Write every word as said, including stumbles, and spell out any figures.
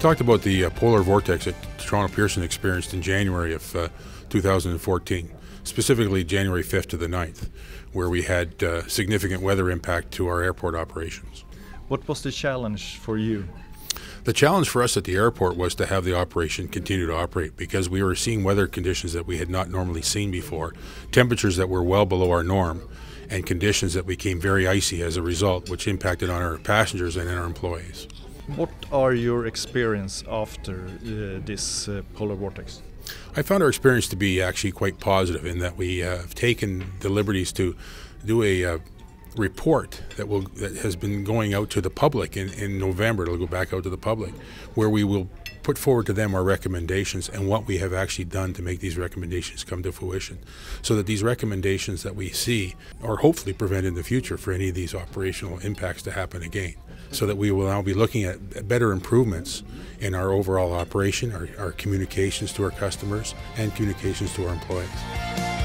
talked about the uh, polar vortex that Toronto Pearson experienced in January of uh, two thousand fourteen, specifically January fifth to the ninth, where we had uh, significant weather impact to our airport operations. What was the challenge for you? The challenge for us at the airport was to have the operation continue to operate because we were seeing weather conditions that we had not normally seen before, temperatures that were well below our norm, and conditions that became very icy as a result, which impacted on our passengers and our employees. What are your experience after uh, this uh, polar vortex? I found our experience to be actually quite positive in that we uh, have taken the liberties to do a uh, report that will that has been going out to the public in, in November. It'll go back out to the public, where we will put forward to them our recommendations and what we have actually done to make these recommendations come to fruition, so that these recommendations that we see are hopefully prevent in the future for any of these operational impacts to happen again, so that we will now be looking at better improvements in our overall operation, our, our communications to our customers, and communications to our employees.